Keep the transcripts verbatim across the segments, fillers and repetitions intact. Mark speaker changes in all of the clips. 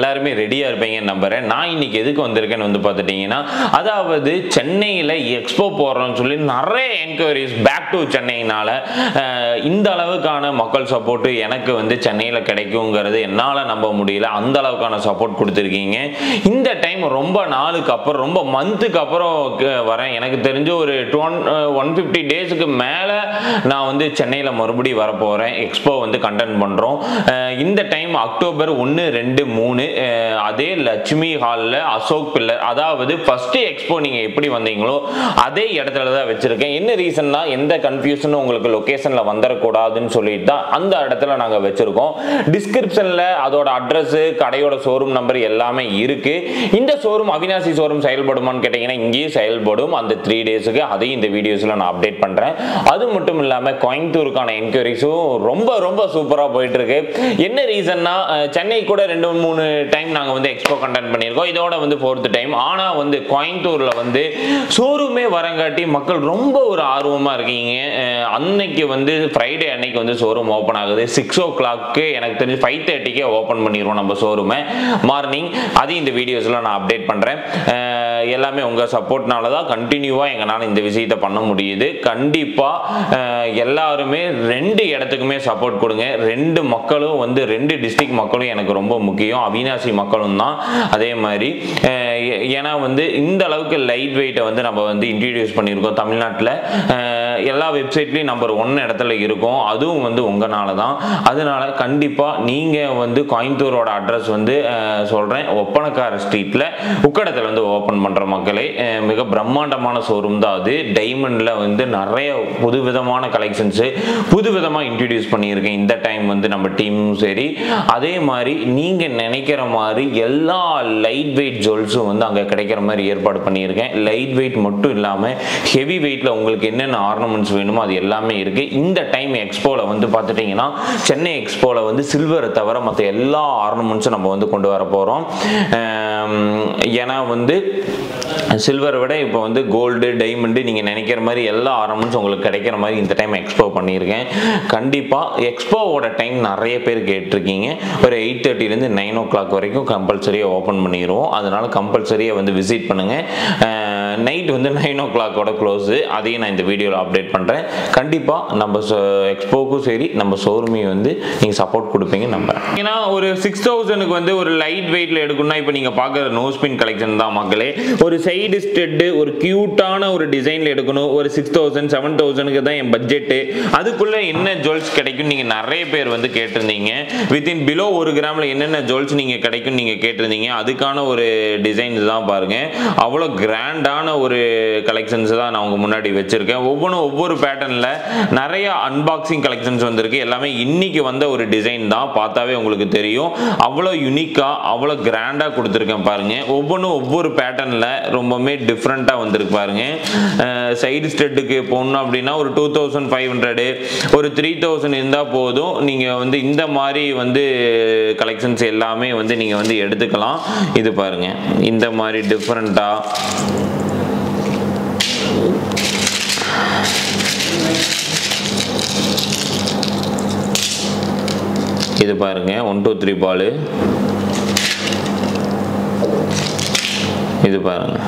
Speaker 1: எல்லாருமே ரெடியாக இருப்பீங்கன்னு நம்புகிறேன். நான் இன்னைக்கு எதுக்கு வந்திருக்கேன்னு வந்து பார்த்துட்டிங்கன்னா, அதாவது சென்னையில் எக்ஸ்போ போடுறோன்னு சொல்லி நிறைய என்கொயரிஸ் பேக் டு சென்னையினால் இந்த அளவுக்கான மக்கள் சப்போர்ட்டு எனக்கு வந்து சென்னையில் கிடைக்குங்கிறது என்னால் நம்ப முடியல. அந்த அளவுக்கான சப்போர்ட் கொடுத்துருக்கீங்க. இந்த டைம் ரொம்ப நாளுக்கு அப்புறம் ரொம்ப மந்த்துக்கு அப்புறம் வரேன். எனக்கு தெரிஞ்சு ஒரு டுவென் ஒன் ஃபிஃப்டி டேஸுக்கு மேலே நான் வந்து சென்னையில் மறுபடியும் வரப்போகிறேன். எக்ஸ்போ வந்து கண்டென்ட் பண்ணுறோம். இந்த டைம் அக்டோபர் ஒன்று ரெண்டு மூணு அதே லட்சுமி ஹாலில் அசோக் பில்லர், அதாவது ஃபர்ஸ்ட் எக்ஸ்போ நீங்கள் எப்படி வந்தீங்களோ அதே இடத்துல தான் வச்சுருக்கேன். என்ன ரீசன்னா எந்த கன்ஃபியூஷனும் உங்களுக்கு லொக்கேஷனில் வந்துடக்கூடாதுன்னு சொல்லிட்டு தான் அந்த இடத்துல நாங்கள் வச்சுருக்கோம். டிஸ்கிரிப்ஷனில் அதோட அட்ரஸு, கடையோட ஷோரூம் நம்பர் எல்லாமே இருக்குது. இந்த ஷோரூம் அவினாசி ஷோரூம் செயல்படுமான்னு கேட்டிங்கன்னா இங்கேயும் செயல்படும். அந்த த்ரீ டேஸுக்கு அதையும் இந்த வீடியோஸில் நான் அப்டேட் பண்ணுறேன். அது மட்டும் இல்லாமல் கோயம்புத்தூருக்கான என்கொயரிஸும் ரொம்ப ரொம்ப சூப்பராக போயிட்டு இருக்கு. என்ன ரீசன்னா சென்னை கூட ரெண்டு மூணு டைம் நாங்கள் வந்து எக்ஸ்போ கண்டென்ட் பண்ணியிருக்கோம். இதோட வந்து ஃபோர்த் டைம். ஆனால் வந்து கோயம்புத்தூரில் வந்து ஷோரூமே வரங்காட்டி மக்கள் ரொம்ப ஒரு ஆர்வமாக இருக்கீங்க. அன்னைக்கு வந்து ஃப்ரைடே அன்னைக்கு வந்து ஷோரூம் ஓப்பன் ஆகுது. சிக்ஸ் ஓ கிளாக்கு எனக்கு தெரிஞ்சு ஃபைவ் தேர்ட்டிக்கே ஓப்பன் பண்ணிடுவோம் நம்ம ஷோரூமை மார்னிங். அதையும் இந்த வீடியோஸில் நான் அப்டேட் பண்ணுறேன். எல்லாமே உங்கள் சப்போர்ட்னால தான் கண்டினியூவாக எங்களால் இந்த விஷயத்தை பண்ண முடியுது. கண்டிப்பாக எல்லாருமே ரெண்டு இடத்துக்குமே சப்போர்ட் கொடுங்க. ரெண்டு மக்களும் வந்து ரெண்டு டிஸ்ட்ரிக்ட் மக்களும் எனக்கு ரொம்ப முக்கியம். அவினாசி மக்களும் தான். அதே மாதிரி ஏன்னா வந்து இந்த அளவுக்கு லைட் வெயிட்டை வந்து நம்ம வந்து இன்ட்ரடியூஸ் பண்ணியிருக்கோம் தமிழ்நாட்டில். எல்லா வெப்சைட்லேயும் நம்பர் ஒன் இடத்துல இருக்கும். அதுவும் வந்து உங்களால தான். அதனால கண்டிப்பாக நீங்கள் வந்து கோயம்புத்தூரோட அட்ரஸ் வந்து சொல்கிறேன். ஒப்பனக்கார ஸ்ட்ரீட்டில் உக்கடத்தில் வந்து ஓப்பன் பண்ணுற மக்களே, மிக பிரம்மாண்டமான ஷோரூம் தான் அது. டைமண்டில் வந்து நிறைய புது விதமான கலெக்ஷன்ஸு புது விதமாக இன்ட்ரடியூஸ் பண்ணியிருக்கேன் இந்த டைம் வந்து நம்ம டீமும் சரி. அதே மாதிரி நீங்கள் நினைக்கிற மாதிரி எல்லா லைட் வெயிட் ஜுவல்ஸும் வந்து அங்கே கிடைக்கிற மாதிரி ஏற்பாடு பண்ணியிருக்கேன். லைட் வெயிட் மட்டும் இல்லாமல் ஹெவி வெயிட்டில் உங்களுக்கு என்னென்ன ஆர்னமெண்ட்ஸ் வேணுமோ அது எல்லாமே இருக்குது. இந்த டைம் எக்ஸ்போவில் வந்து பார்த்துட்டிங்கன்னா சென்னை எக்ஸ்போவில் வந்து சில்வரை தவிர மற்ற எல்லா ஆர்னமெண்ட்ஸும் நம்ம வந்து கொண்டு வர போகிறோம். ஏன்னா வந்து சில்வரை விட இப்போ வந்து கோல்டு, டைமண்டு நீங்கள் நினைக்கிற மாதிரி எல்லா ஆர்னமெண்ட்ஸும் உங்களுக்கு கிடைக்கிற மாதிரி இந்த டைம் எக்ஸ்போ பண்ணியிருக்கேன். கண்டிப்பாக எக்ஸ்போவோட டைம் நிறைய பேர் கேட்டிருக்கீங்க. ஒரு எயிட் தேர்ட்டிலேருந்து நைன் ஓ கிளாக் வரைக்கும் கம்பல்சரியாக ஓப்பன் பண்ணிடுவோம். அதனால் கம்பல்சரியாக வந்து விசிட் பண்ணுங்கள். நைட் வந்து நைன் ஓ கிளாக்கோட க்ளோஸு. அதையும் நான் இந்த வீடியோவில் அப்டேட் பண்ணுறேன். கண்டிப்பாக நம்ம எக்ஸ்போக்கும் சரி நம்ம ஷோரூமையும் வந்து நீங்கள் சப்போர்ட் கொடுப்பீங்க நம்புறேன். ஏன்னா ஒரு சிக்ஸ் தௌசண்ட்க்கு வந்து ஒரு லைட் வெயிட்டில் எடுக்கணும்னா இப்போ நீங்கள் பார்க்குற நோஸ்பின் கலெக்ஷன் தான் மக்களே. ஒரு சைடு ஸ்டெட்டு ஒரு க்யூட்டான ஒரு டிசைனில் எடுக்கணும். ஒரு சிக்ஸ் தௌசண்ட் செவன் தௌசண்ட்க்கு தான் என் பட்ஜெட்டு. அதுக்குள்ளே என்ன ஜுவல்ஸ் கிடைக்கும் நீங்கள் நிறைய பேர் வந்து கேட்டிருந்தீங்க. வித்தின் பிலோ ஒரு கிராமில் என்னென்ன ஜுவல்ஸ் நீங்கள் கிடைக்கும் நீங்கள் கேட்டிருந்தீங்க. அதுக்கான ஒரு டிசைன்ஸ் தான் பாருங்கள். அவ்வளோ கிராண்டான ஒரு கலெக்ஷன்ஸ் தான் நான் உங்க முன்னாடி வச்சிருக்கேன். ஒவ்வொன்றும் ஒவ்வொரு பேட்டர்னில் நிறைய அன்பாக்சிங் கலெக்ஷன்ஸ் வந்திருக்கு. எல்லாமே இன்னைக்கு வந்த ஒரு டிசைன் தான். பார்த்தாவே உங்களுக்கு தெரியும். அவ்வளோ யூனிக்காக அவ்வளோ கிராண்டாக கொடுத்துருக்கேன் பாருங்க. ஒவ்வொன்றும் ஒவ்வொரு பேட்டர்னில் ரொம்பவுமே டிஃப்ரெண்ட்டாக வந்திருக்கு பாருங்க. சைடு ஸ்டெட்டுக்கு போகணும் அப்படின்னா ஒரு டூ தௌசண்ட் ஃபைவ் ஹண்ட்ரடு ஒரு த்ரீ தௌசண்ட் இருந்தால் போதும். நீங்கள் வந்து இந்த மாதிரி வந்து கலெக்ஷன்ஸ் எல்லாமே வந்து நீங்கள் வந்து எடுத்துக்கலாம். இது பாருங்க, இந்த மாதிரி டிஃப்ரெண்ட்டாக இது பாருங்க. ஒன் டூ த்ரீ பாலு இது பாருங்க.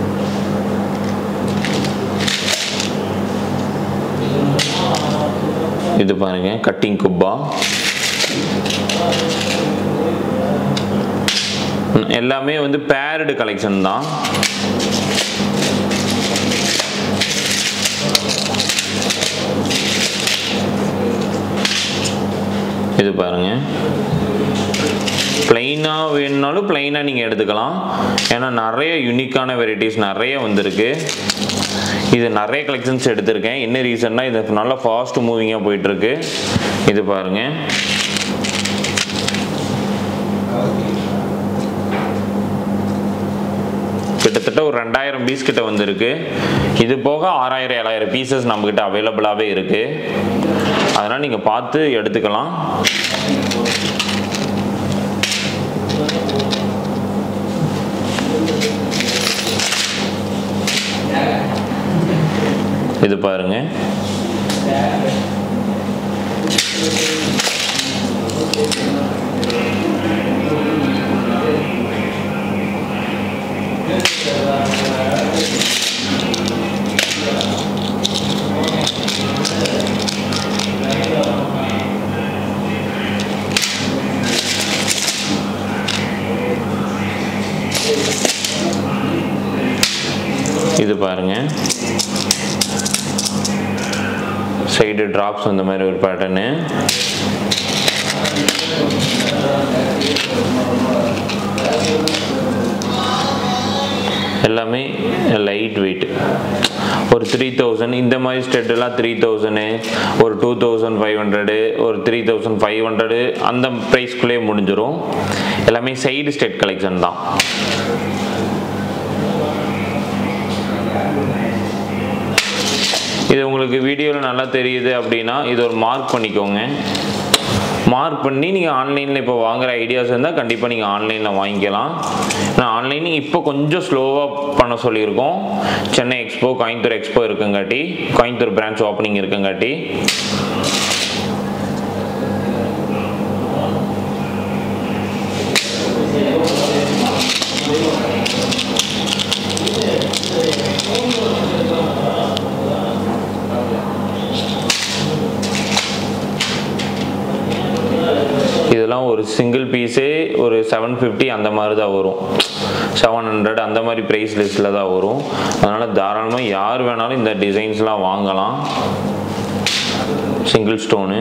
Speaker 1: இது பாருங்க கட்டிங் குப்பா. எல்லாமே வந்து பேர்டு கலெக்ஷன் தான். இது பாருங்க. பிளைனாக வேணுனாலும் பிளைனாக நீங்கள் எடுத்துக்கலாம். ஏன்னா நிறைய யூனிக்கான வெரைட்டிஸ் நிறைய வந்திருக்கு. இது நிறைய கலெக்ஷன்ஸ் எடுத்திருக்கேன். என்ன ரீசன்னா இது நல்லா ஃபாஸ்ட் மூவிங்காக போயிட்டுருக்கு. இது பாருங்க. கிட்டத்தட்ட ஒரு ரெண்டாயிரம் பீஸ் கிட்ட வந்திருக்கு. இது போக ஆறாயிரம் ஏழாயிரம் பீசஸ் நம்மக்கிட்ட அவைலபிளாகவே இருக்கு. அதனால் நீங்கள் பார்த்து எடுத்துக்கலாம். இது பாருங்க. இது பாருங்க, சைடு டிராப்ஸ் அந்த மாதிரி ஒரு பேட்டர்னு. எல்லாமே லைட் வெயிட். ஒரு த்ரீ தௌசண்ட் இந்த மாதிரி ஸ்டெட்டெல்லாம் த்ரீ தௌசண்ட், ஒரு டூ தௌசண்ட் ஃபைவ் ஹண்ட்ரடு, ஒரு த்ரீ தௌசண்ட் ஃபைவ் ஹண்ட்ரடு அந்த ப்ரைஸ்க்குள்ளே முடிஞ்சிடும். எல்லாமே சைடு ஸ்டெட் கலெக்ஷன் தான். இது உங்களுக்கு வீடியோவில் நல்லா தெரியுது அப்படின்னா இது ஒரு மார்க் பண்ணிக்கோங்க. மார்க் பண்ணி நீங்கள் ஆன்லைனில் இப்போ வாங்குகிற ஐடியாஸ் இருந்தால் கண்டிப்பாக நீங்கள் ஆன்லைனில் வாங்கிக்கலாம். நான் ஆன்லைனில் இப்போ கொஞ்சம் ஸ்லோவாக பண்ண சொல்லியிருக்கோம். சென்னை எக்ஸ்போ, கோயம்புத்தூர் எக்ஸ்போ இருக்குங்காட்டி, கோயம்புத்தூர் பிரான்ச் ஓப்பனிங் இருக்குங்காட்டி. இதெல்லாம் ஒரு சிங்கிள் பீஸே ஒரு செவன் ஃபிஃப்டி அந்த மாதிரி தான் வரும், செவன் ஹண்ட்ரட் அந்த மாதிரி ப்ரைஸ் லிஸ்ட்டில் தான் வரும். அதனால் தாராளமாக யார் வேணாலும் இந்த டிசைன்ஸ்லாம் வாங்கலாம். சிங்கிள் ஸ்டோனு,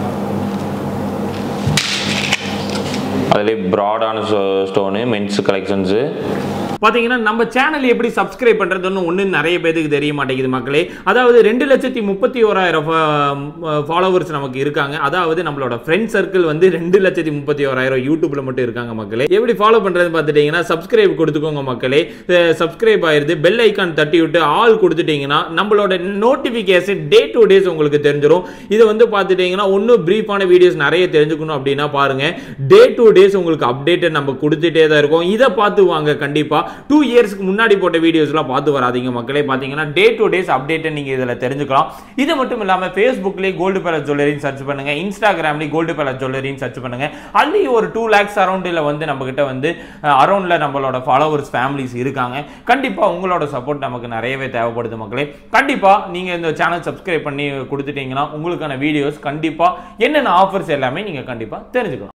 Speaker 1: அதிலே ப்ராடான ஸ்டோனு, மென்ஸ் கலெக்ஷன்ஸு.
Speaker 2: பார்த்தீங்கன்னா நம்ம சேனல் எப்படி சப்ஸ்கிரைப் பண்ணுறதுன்னு ஒன்று நிறைய பேருக்கு தெரிய மாட்டேங்குது மக்களே. அதாவது ரெண்டு லட்சத்தி முப்பத்தி ஓராயிரம் ஃபாலோவர்ஸ் நமக்கு இருக்காங்க. அதாவது நம்மளோட ஃப்ரெண்ட் சர்க்கிள் வந்து ரெண்டு லட்சத்தி முப்பத்தி ஓராயிரம் யூடியூப்ல மட்டும் இருக்காங்க மக்களே. எப்படி ஃபாலோ பண்ணுறது பார்த்துட்டிங்கன்னா சப்ஸ்கிரைப் கொடுத்துக்கோங்க மக்களே. சப்ஸ்கிரைப் ஆயிருது, பெல் ஐக்கான் தட்டி விட்டு ஆல் கொடுத்துட்டிங்கன்னா நம்மளோட நோட்டிஃபிகேஷன் டே டு டேஸ் உங்களுக்கு தெரிஞ்சிடும். இதை வந்து பார்த்துட்டிங்கன்னா ஒன்றும் ப்ரீஃபான வீடியோஸ் நிறைய தெரிஞ்சுக்கணும் அப்படின்னா பாருங்க, டே டு டேஸ் உங்களுக்கு அப்டேட்டட் நம்ம கொடுத்துட்டே தான் இருக்கோம். இதை பார்த்து வாங்க. கண்டிப்பாக டூ இயர்ஸ்க்கு முன்னாடி போட்ட வீடியோஸ்லாம் பார்த்து வராதீங்க மக்களே. பார்த்தீங்கன்னா டே டு டேஸ் அப்டேட்டை நீங்கள் இதில் தெரிஞ்சுக்கலாம். இது மட்டும் இல்லாமல் ஃபேஸ்புக்லேயே கோல்டு பேலஸ் ஜுவல்லரின்னு சர்ச் பண்ணுங்க, இன்ஸ்டாகிராம்லேயே கோல்டு பேலஸ் ஜுவல்லரின்னு சர்ச் பண்ணுங்க. அதுலேயும் ஒரு டூ லேக்ஸ் அரௌண்டில் வந்து நம்ம கிட்ட வந்து அரௌண்டில் நம்மளோட ஃபாலோவர்ஸ் ஃபேமிலிஸ் இருக்காங்க. கண்டிப்பாக உங்களோட சப்போர்ட் நமக்கு நிறையவே தேவைப்படுது மக்களே. கண்டிப்பாக நீங்கள் இந்த சேனல் சப்ஸ்கிரைப் பண்ணி கொடுத்துட்டீங்கன்னா உங்களுக்கான வீடியோஸ் கண்டிப்பாக என்னென்ன ஆஃபர்ஸ் எல்லாமே நீங்கள் கண்டிப்பாக தெரிஞ்சுக்கலாம்.